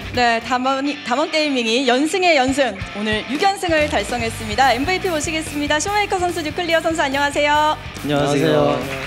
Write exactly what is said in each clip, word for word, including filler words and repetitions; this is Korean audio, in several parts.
네, 담원, 담원 게이밍이 연승의 연승, 오늘 육 연승을 달성했습니다. 엠브이피 모시겠습니다. 쇼메이커 선수, 뉴클리어 선수 안녕하세요. 안녕하세요. 안녕하세요.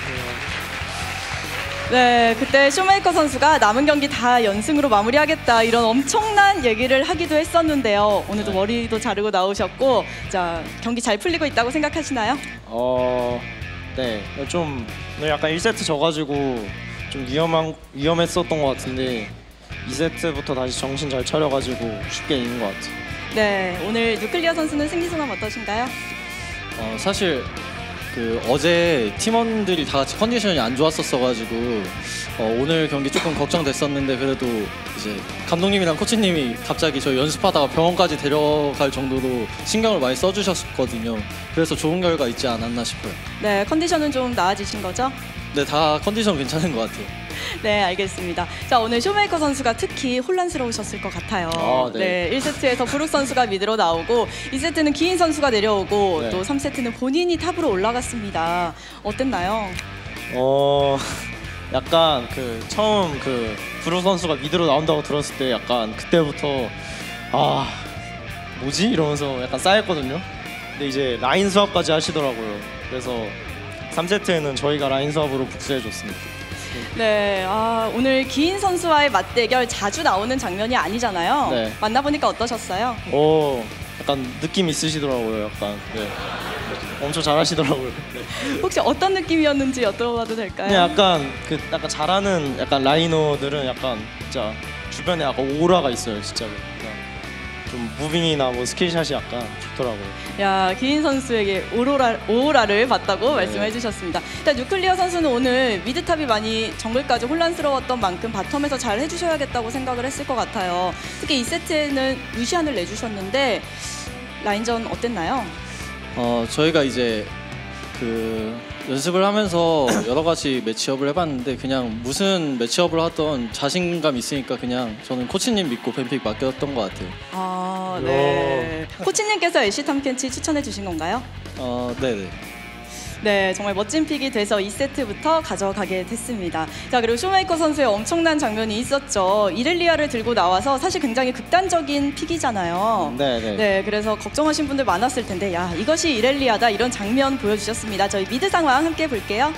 네, 그때 쇼메이커 선수가 남은 경기 다 연승으로 마무리하겠다 이런 엄청난 얘기를 하기도 했었는데요. 오늘도 네. 머리도 자르고 나오셨고, 자 경기 잘 풀리고 있다고 생각하시나요? 어, 네, 좀 오늘 약간 일 세트 져가지고 좀 위험한 위험했었던 것 같은데 이 세트부터 다시 정신 잘 차려가지고 쉽게 이긴 것 같아요. 네, 오늘 뉴클리어 선수는 승리 소감 어떠신가요? 어, 사실 그 어제 팀원들이 다 같이 컨디션이 안 좋았었어가지고 어, 오늘 경기 조금 걱정됐었는데 그래도 이제 감독님이랑 코치님이 갑자기 저희 연습하다가 병원까지 데려갈 정도로 신경을 많이 써주셨거든요. 그래서 좋은 결과 있지 않았나 싶어요. 네, 컨디션은 좀 나아지신 거죠? 네, 다 컨디션 괜찮은 것 같아요. 네, 알겠습니다. 자, 오늘 쇼메이커 선수가 특히 혼란스러우셨을 것 같아요. 아, 네. 네, 일 세트에서 브룩 선수가 미드로 나오고 이 세트는 기인 선수가 내려오고 네. 또 삼 세트는 본인이 탑으로 올라갔습니다. 어땠나요? 어, 약간 그 처음 그 브루 선수가 미드로 나온다고 들었을 때 약간 그때부터 아 뭐지? 이러면서 약간 쌓였거든요. 근데 이제 라인 수업까지 하시더라고요. 그래서 삼 세트에는 저희가 라인 수업으로 복수해줬습니다. 네, 아, 오늘 기인 선수와의 맞대결 자주 나오는 장면이 아니잖아요. 네. 만나보니까 어떠셨어요? 오, 약간 느낌 있으시더라고요. 약간 네. 엄청 잘하시더라고요. 네. 혹시 어떤 느낌이었는지 여쭤봐도 될까요? 그냥 약간 그 약간 잘하는 약간 라이너들은 약간 진짜 주변에 약간 오라가 있어요, 진짜로. 그냥 좀 무빙이나 뭐 스킬샷이 약간 좋더라고요. 야, 기인 선수에게 오로라, 오라를 봤다고 네. 말씀해 주셨습니다. 일단 뉴클리어 선수는 오늘 미드탑이 많이 정글까지 혼란스러웠던 만큼 바텀에서 잘 해주셔야겠다고 생각을 했을 것 같아요. 특히 이 세트에는 루시안을 내주셨는데 라인전 어땠나요? 어, 저희가 이제 그 연습을 하면서 여러 가지 매치업을 해봤는데 그냥 무슨 매치업을 하던 자신감 있으니까 그냥 저는 코치님 믿고 뱀픽 맡겼던 것 같아요. 아, 네. 코치님께서 애쉬 탐켄치 추천해 주신 건가요? 어, 네네. 네, 정말 멋진 픽이 돼서 이 세트부터 가져가게 됐습니다. 자, 그리고 쇼메이커 선수의 엄청난 장면이 있었죠. 이렐리아를 들고 나와서 사실 굉장히 극단적인 픽이잖아요. 네네. 네, 그래서 걱정하신 분들 많았을 텐데 야, 이것이 이렐리아다 이런 장면 보여주셨습니다. 저희 미드 상황 함께 볼게요.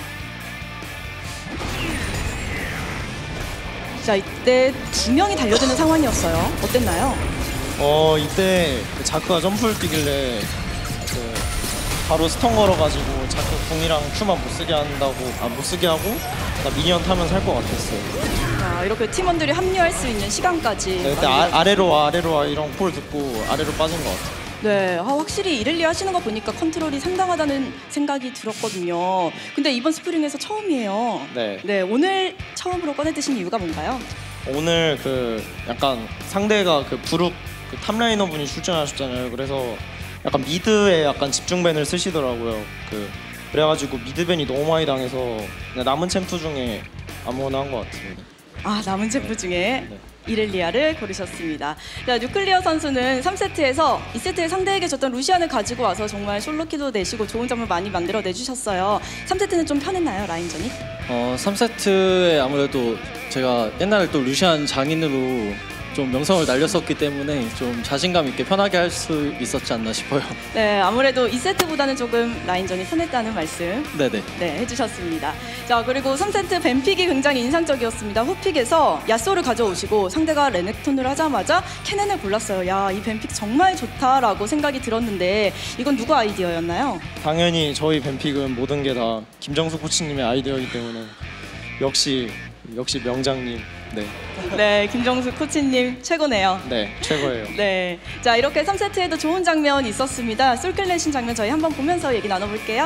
자, 이때 두 명이 달려드는 상황이었어요. 어땠나요? 어, 이때 그 자크가 점프를 뛰길래 그 바로 스턴 걸어가지고 자크 궁이랑 큐만 못 쓰게 한다고 아 못 쓰게 하고 나 미니언 타면 살 것 같았어요. 자, 이렇게 팀원들이 합류할 수 있는 시간까지. 네, 그때 아, 아래로 와 아래로 와 이런 콜 듣고 아래로 빠진 것 같아요. 네, 아, 확실히 이렐리아 하시는 거 보니까 컨트롤이 상당하다는 생각이 들었거든요. 근데 이번 스프링에서 처음이에요. 네. 네, 오늘 처음으로 꺼내 드신 이유가 뭔가요? 오늘 그 약간 상대가 그 브룩 그 탑라이너 분이 출전하셨잖아요. 그래서 약간 미드에 약간 집중밴을 쓰시더라고요. 그 그래가지고 미드밴이 너무 많이 당해서 그냥 남은 챔프 중에 아무거나 한 것 같습니다. 아, 남은 챔프 중에 네. 이렐리아를 고르셨습니다. 자, 뉴클리어 선수는 삼 세트에서 이 세트에 상대에게 졌던 루시안을 가지고 와서 정말 솔로키도 내시고 좋은 점을 많이 만들어 내주셨어요. 삼 세트는 좀 편했나요, 라인전이? 어, 삼 세트에 아무래도 제가 옛날에 또 루시안 장인으로 좀 명성을 날렸었기 때문에 좀 자신감 있게 편하게 할 수 있었지 않나 싶어요. 네, 아무래도 이 세트보다는 조금 라인전이 편했다는 말씀 네네. 네, 해주셨습니다. 자, 그리고 삼 세트 뱀픽이 굉장히 인상적이었습니다. 후픽에서 야쏘를 가져오시고 상대가 레넥톤을 하자마자 케넨을 골랐어요. 야, 이 뱀픽 정말 좋다라고 생각이 들었는데 이건 누구 아이디어였나요? 당연히 저희 뱀픽은 모든 게 다 김정수 코치님의 아이디어이기 때문에 역시 역시 명장님. 네. 네, 김정수 코치님 최고네요. 네, 최고예요. 네, 자, 이렇게 삼 세트에도 좋은 장면 있었습니다. 솔클래신 장면 저희 한번 보면서 얘기 나눠볼게요.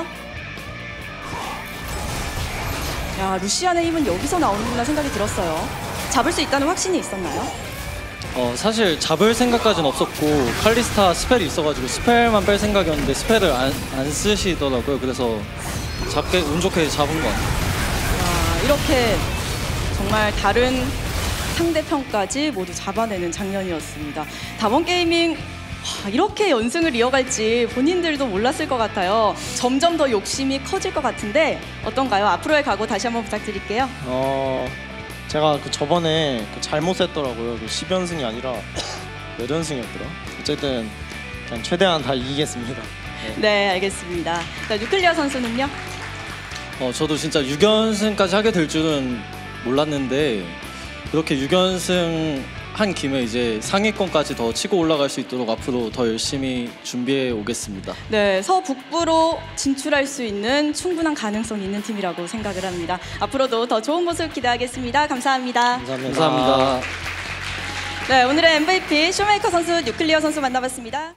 야, 루시안의 힘은 여기서 나오는구나 생각이 들었어요. 잡을 수 있다는 확신이 있었나요? 어, 사실 잡을 생각까지는 없었고 칼리스타 스펠이 있어가지고 스펠만 뺄 생각이었는데 스펠을 안, 안 쓰시더라고요. 그래서 잡게 운 좋게 잡은 것 같아요. 아, 이렇게 정말 다른 상대편까지 모두 잡아내는 장면이었습니다. 담원 게이밍 와, 이렇게 연승을 이어갈지 본인들도 몰랐을 것 같아요. 점점 더 욕심이 커질 것 같은데 어떤가요? 앞으로의 각오 다시 한번 부탁드릴게요. 어, 제가 그 저번에 그 잘못 셌더라고요. 그 십 연승이 아니라 몇 연승이었더라? 어쨌든 그냥 최대한 다 이기겠습니다. 네, 알겠습니다. 자, 뉴클리어 선수는요? 어, 저도 진짜 육 연승까지 하게 될 줄은 몰랐는데 그렇게 육 연승 한 김에 이제 상위권까지 더 치고 올라갈 수 있도록 앞으로 더 열심히 준비해 오겠습니다. 네, 서북부로 진출할 수 있는 충분한 가능성이 있는 팀이라고 생각을 합니다. 앞으로도 더 좋은 모습 기대하겠습니다. 감사합니다. 감사합니다. 감사합니다. 네, 오늘의 엠브이피 쇼메이커 선수, 뉴클리어 선수 만나봤습니다.